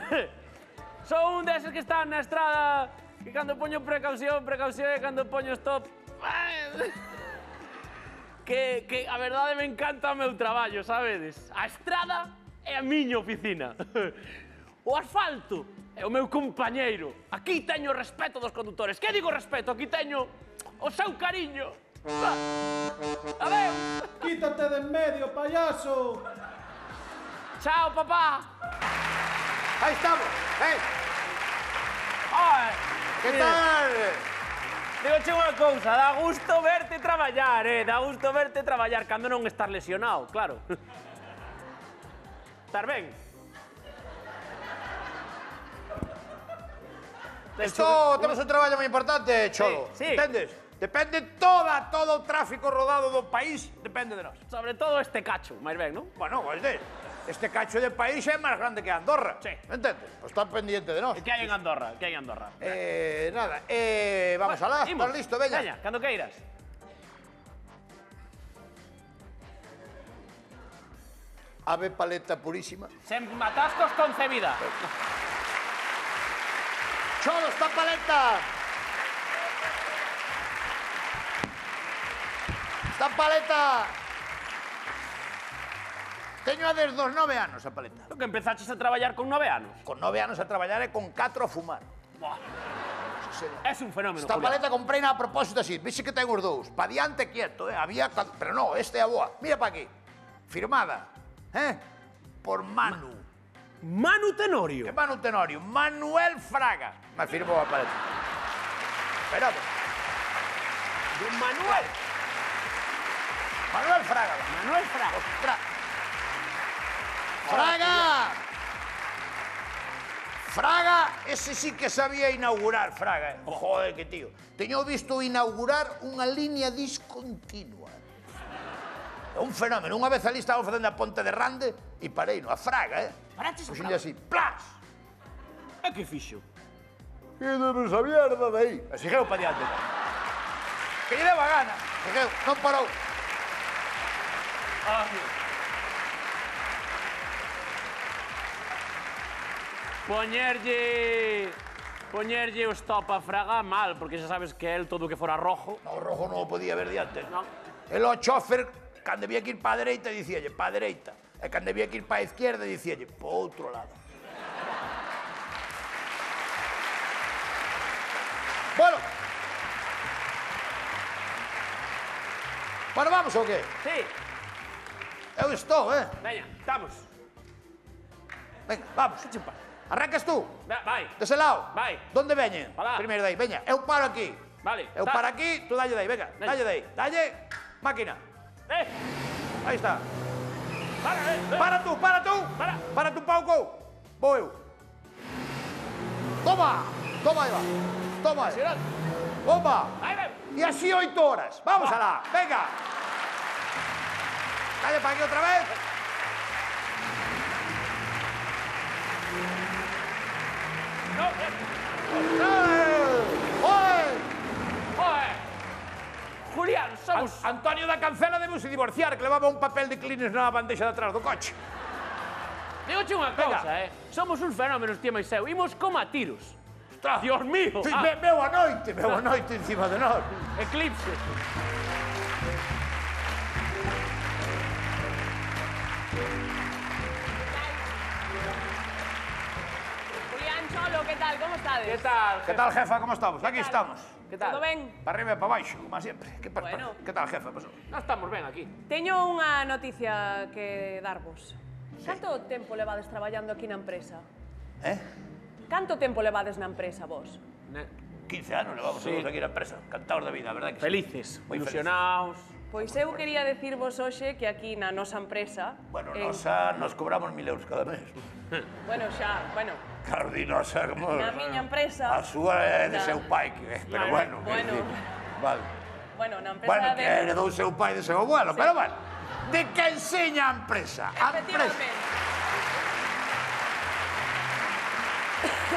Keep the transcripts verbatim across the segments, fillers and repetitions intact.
Son un deses que están na estrada que cando poño precaución, precaución e cando poño stop... Que, que a verdade me encanta o meu traballo, sabedes? A estrada é a miña oficina. O asfalto é o meu compañeiro. Aquí teño o respeto dos condutores. Que digo respeto? Aquí teño o seu cariño. Adeus. Quítate de en medio, payaso. Chao, papá. Aí estamos, eh? Ai, Que tal? digoche unha cousa, dá gusto verte traballar, eh? Dá gusto verte traballar cando non estás lesionado, claro. Estás ben? Isto temos un traballo moi importante, Cholo. Sí, sí. Entendes? Depende toda, todo o tráfico rodado do país, depende de nós. Sobre todo este cacho, máis ben, non? Bueno, pues de, este cacho de país é máis grande que Andorra. Sí. Entendes? Pues está pendiente de nós. Que hai en Andorra? Que hai en Andorra? Eh, nada, eh, vamos alá, estás listo, veña. Veña, cando queiras. Ave paleta purísima. Sen atascos concebida. Cholo, está paleta. Está paleta. Teño a desde os nove anos a paleta. Que empezaches a traballar con nove anos. Con nove anos a traballar e con catro a fumar. Buah, Sí, señor. es un fenómeno, Esta Julián. paleta comprei na a propósito así. Vixe que ten os dous. Pa diante quieto, eh? Había... ca- Pero no, este é a boa. Mira pa aquí. Firmada. Eh? Por Manu. Manu Tenorio. Que Manu Tenorio? Manuel Fraga. Me firmou a paleta. Espérate. Don Manuel. Manuel Fraga. Manuel Fraga. Fra... Fraga! Fraga, ese sí que sabía inaugurar, Fraga. Eh? Joder, que tío. Teño visto inaugurar unha línea discontinua. É un fenómeno. Unha vez ali estaba facendo a ponte de Rande e parei, no, a Fraga, eh? Paraches a Puxenlle así, plas! E que fixo? Quídenos a mierda de aí. E segueu pa diante. Que lle deba gana. Segueu, non parou. Poñerlle... Poñerlle o stop a Fraga mal, porque xa sabes que el todo o que fora rojo... No, rojo non o podía ver diante. Non. El o chofer, cando había que ir pa a dereita, dicíalle pa a dereita. E cando había que ir pa a izquierda, dicíalle pa outro lado. Bueno. Bueno, vamos ou qué? Sí, Eu estou, eh? veña, estamos. Venga, vamos. Arrancas tú. Va- Vai, Dese lado. Vai. Donde veñen? Alá. Primeiro dai, veña. Eu paro aquí. vale. Eu está. paro aquí, tú dalle dai, venga. Veña. Dalle dai. Dalle. Máquina. Eh, Aí está. para, eh, eh. Para tú, para tú. Para. Para tú, Pauco. Vou eu. Toma. Toma, aí va. Toma. aí. Xeral. Toma. Aí, vai. E así oito horas. Vamos alá. Venga. Dalle para aquí outra vez. No, eh. ¡Eh! ¡Oe! Joder. Julián, somos... An- Antonio da Cancela debuse divorciar, que levaba un papel de Kleenex na bandexa de atrás do coche. Digoche unha Venga. cousa, eh. Somos uns fenómenos, tío Moiseu. Imos como a tiros. Ostras. Dios mío. Sí, Ah, ve- veo a noite, veo a noite encima de nós. Eclipse. Julián, Cholo, ¿qué tal? ¿Cómo estás? Que tal? Que tal, jefa, como estamos? Aquí estamos. Que tal? Todo ben? Para arriba e para baixo, como sempre. Que, pa- Bueno. que tal, jefa? Pasou? Nós estamos ben aquí. Teño unha noticia que darvos. Canto tempo levades traballando aquí na empresa? Eh? Canto tempo levades na empresa vos? Ne- quince anos levamos Sí. sí. aquí na empresa. Cantaos de vida, a verdad que sí. Felices, Moi ilusionados. Pois eu quería decirvos hoxe que aquí na nosa empresa... Bueno, en- nosa, nos cobramos mil euros cada mes. Bueno, xa, bueno, Claro, di nosa, como... na miña empresa... A súa é de Na- seu pai, que, pero Vale, bueno. bueno. que- Vale. Bueno, na empresa Bueno, de... que heredou seu pai de seu abuelo, pero bueno. De que enseña a empresa? A empresa. Efectivamente.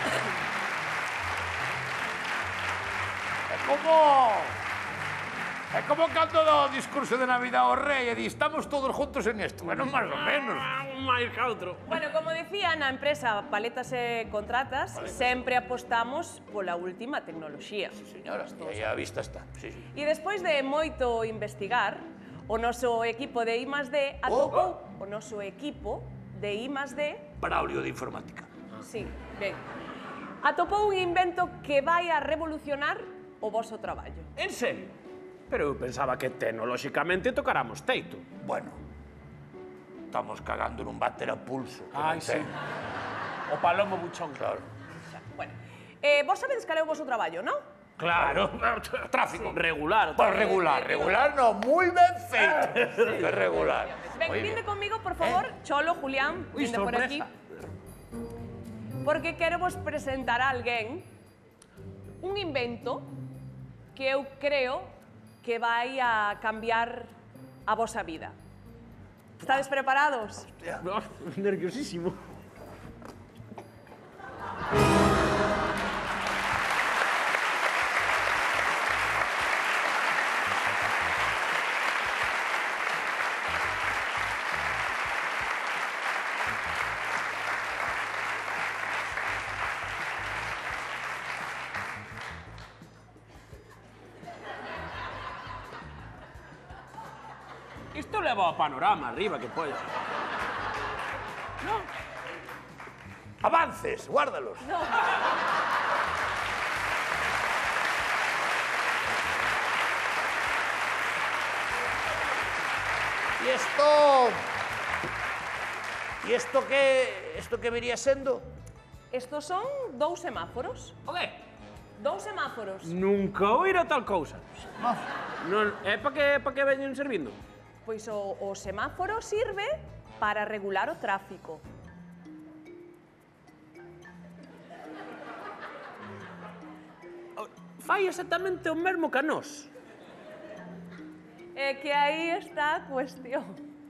É como... É É como cando do discurso de Navidad ao rei e di, estamos todos juntos en isto. Bueno, máis ou menos. Un máis que outro. Bueno, como decía, na empresa Paletas e Contratas sempre apostamos pola última tecnoloxía. Señora, aí a vista está. Sí, sí. E despois de moito investigar, o noso equipo de I más D atopou o noso equipo de I más D, Braulio de informática. sí, ben, atopou un invento que vai a revolucionar o voso traballo. En serio? Pero eu pensaba que tecnolóxicamente tocáramos teito. Bueno, estamos cagando nun váter a pulso. que Ai, non sí. ten. O palomo buchón. Claro. Bueno, eh, vos sabedes cal é o voso traballo, non? Claro. Tráfico. Regular. Pues regular, regular no, moi ben feito. Que regular. Ben, Moi vinde bien. conmigo, por favor, Cholo, Julián, Uy, vinde por aquí. sorpresa. Porque quero vos presentar a alguén un invento que eu creo que vai a cambiar a vosa vida. Estades preparados? No, nerviosísimo. Isto leva ao panorama arriba, que pode. Avances, guárdalos. No. E isto... E isto que... Isto que vería sendo? Estos son dous semáforos. O que? Dous semáforos. Nunca oíra tal cousa. Non, é pa que, pa que veñen servindo? Pois o, o semáforo sirve para regular o tráfico. Fai exactamente o mesmo que a nós. É que aí está a cuestión.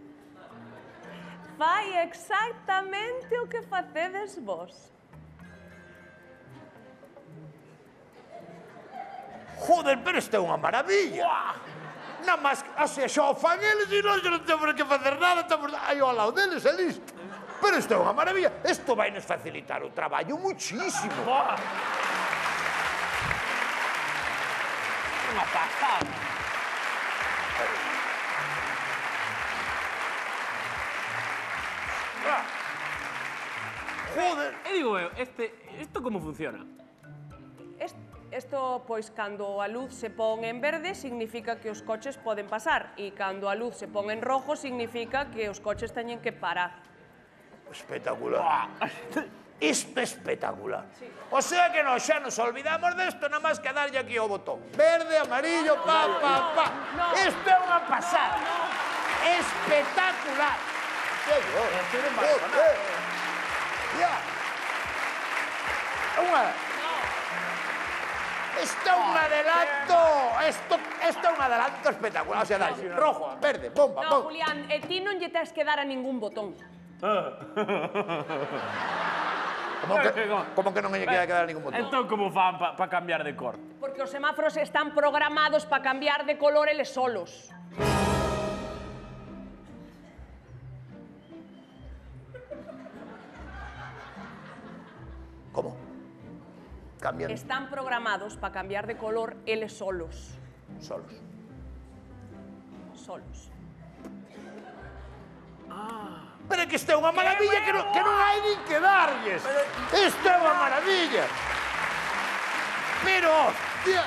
Fai exactamente o que facedes vos. Joder, pero isto é unha maravilla. Nada máis, así xa o fan eles e nós non temos que facer nada, estamos aí ao lado deles e listo. Pero isto é unha maravilla. Isto vai nos facilitar o traballo muchísimo. Unha pasada. Joder. E digo eu, este, isto como funciona? Es- Esto, pois, cando a luz se pon en verde, significa que os coches poden pasar. E cando a luz se pon en rojo, significa que os coches teñen que parar. Espectacular. Isto é espectacular. O sea que nós xa nos olvidamos desto, nada máis que darlle aquí o botón. Verde, amarillo, pa, pa, pa. no. Isto é unha pasada. Espectacular. Señor. Joder. Ya. É unha... Isto é un adelanto. Isto, isto é un adelanto espectacular. O sea, dale, rojo, verde, bomba, No, bomba. Julián, e ti non lle tes que dar a ningún botón. Como que, como que non me queda que dar ningún botón? Entón, como fan pa, pa cambiar de cor? Porque os semáforos están programados para cambiar de color eles solos. Como? Cambian Están programados para cambiar de color eles solos. solos. Solos. Pero é que isto é unha maravilla que non, que non hai nin que darlles. Isto é unha maravilla. Pero, hostia...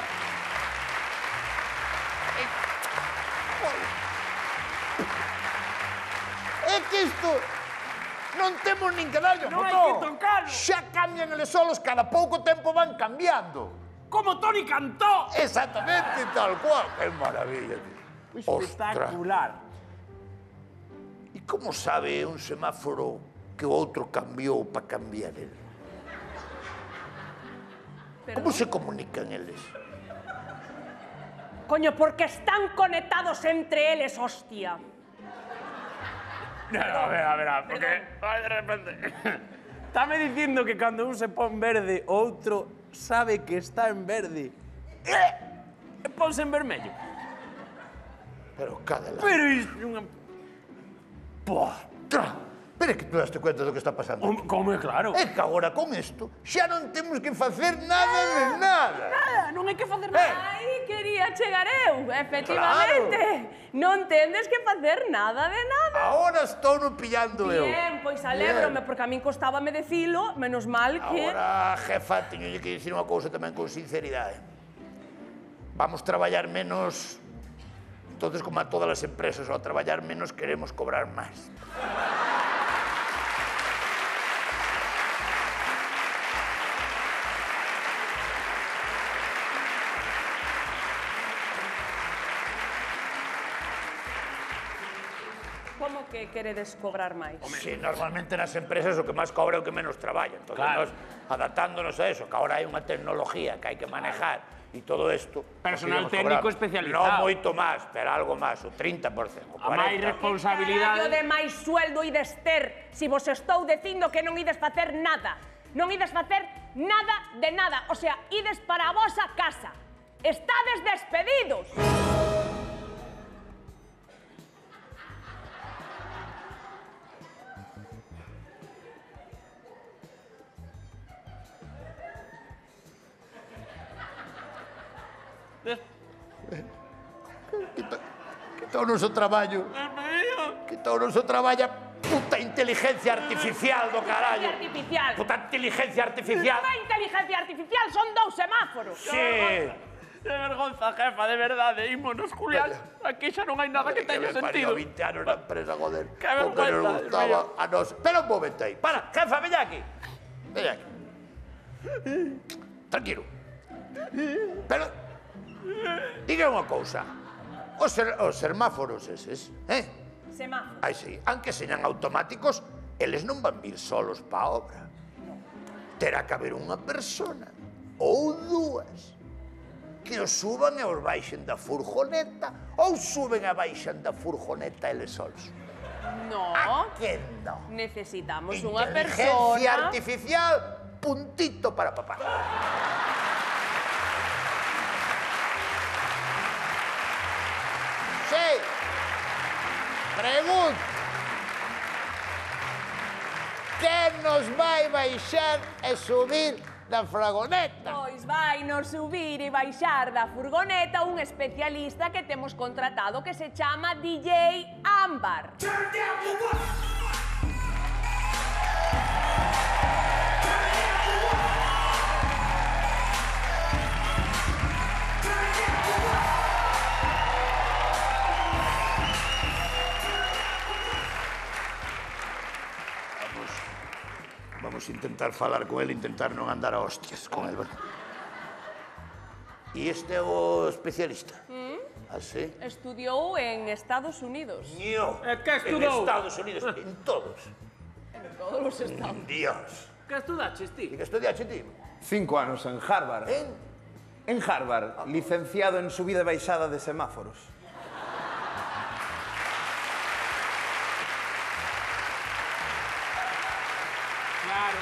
É que isto... Non temos nin que darlle o Non hai botón. que tocalo. Xa cambian eles solos, cada pouco tempo van cambiando. Como Toni Cantó! Exactamente, tal cual. Que maravilla, tío. Espectacular. E como sabe un semáforo que o outro cambiou para cambiar el? Como se comunican eles? Coño, porque están conectados entre eles, hostia. No, a ver, a ver, porque... Ay, de repente... Estame dicindo que cando un se pon verde, o outro sabe que está en verde. E ponse en vermello. Pero cada lá. Pero isto é unha... Postra! Pero é que tú daste cuenta do que está pasando. Home, Como é claro? É que agora con isto xa non temos que facer nada de nada. Nada, non hai que facer nada. Ai, quería chegar eu, efectivamente. Non tendes que facer nada de nada. Agora estou no pillando eu. Bien, pois alégrome, porque a min costábame decilo, menos mal que... Agora, jefa, teño que dicir unha cousa tamén con sinceridade. Vamos traballar menos. Entonces, como a todas as empresas, ao traballar menos queremos cobrar máis. Como que queredes cobrar máis? Sí, normalmente nas empresas o que máis cobra é o que menos traballa. Entón, Claro. nos adaptándonos a eso, que agora hai unha tecnología que hai que manejar e todo isto... Personal conseguimos técnico cobrar. especializado. Non moito máis, pero algo máis, o trinta por cento, o A máis cuarenta por cento. responsabilidade... Carallo de máis sueldo ides ter si vos estou dicindo que non ides facer nada. Non ides facer nada de nada. O sea, ides para a vosa casa. Estades despedidos. Quita o noso traballo. Quita o noso traballo a puta inteligencia artificial do carallo. Artificial. Puta inteligencia artificial. A inteligencia artificial son dous semáforos. Sí. De vergonza, jefa, de verdade. Ímonos, Julián. Aquí xa non hai nada que teña sentido. vinte anos na empresa, joder. Que O que nos vergüenza, gustaba Dios a nos... Espera un momento aí. Para, jefa, veña aquí. Veña aquí. Tranquilo. Pero... Diga unha cousa. Os, ser, os semáforos eses, eh? Semáforos. Aí sí, aunque señan automáticos, eles non van vir solos pa obra. Terá que haber unha persona, ou dúas, que os suban e os baixen da furgoneta, ou suben e baixan da furgoneta eles solos. No. A que non? Necesitamos unha Inteligencia persona... artificial, puntito para papá. Sí. Pregunto. Que nos vai baixar e subir da furgoneta? Pois vai nos subir e baixar da furgoneta un especialista que temos contratado que se chama D J Ámbar. Vamos, vamos a intentar falar con él, intentar non andar a hostias con él, verdad? E este é o especialista? Mm? Ah, sí? Estudiou en Estados Unidos. Ño. E que En estudou? Estados Unidos, en todos. En todos os estados. Dios. Que estudaches ti? E que estudiaste ti? Cinco anos en Harvard. En? En Harvard, licenciado en subida e baixada de semáforos. Claro.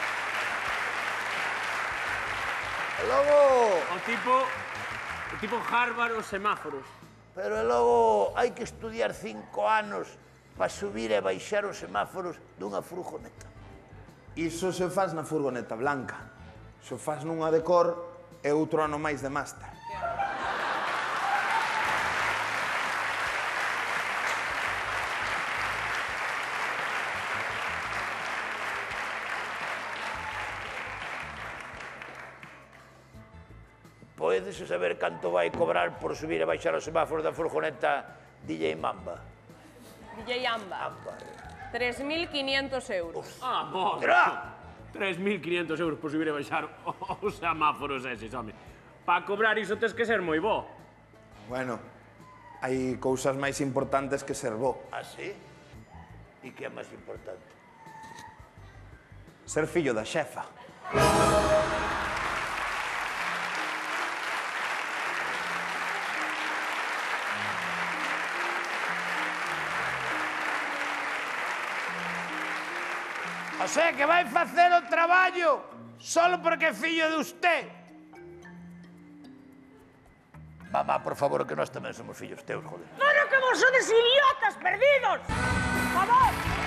E logo... O tipo... O tipo Harvard os semáforos. Pero e logo hai que estudiar cinco anos para subir e baixar os semáforos dunha furgoneta. Iso se faz na furgoneta blanca. Se o faz nunha de cor, é outro ano máis de máster. Podes saber canto vai cobrar por subir e baixar os semáforos da furgoneta D J Mamba? D J Ámbar. Ámbar. tres mil quinientos euros. Ah, bon. Tra! tres mil quinientos euros por subir e baixar os semáforos eses, home. Para cobrar iso tes que ser moi bo. Bueno, hai cousas máis importantes que ser bo. Ah, sí? E que é máis importante? Ser fillo da xefa. O sea, que vai facer o traballo solo porque é fillo de usted. Mamá, por favor, que nós tamén somos fillos teus, joder. Pero que vos sodes idiotas perdidos! Por favor!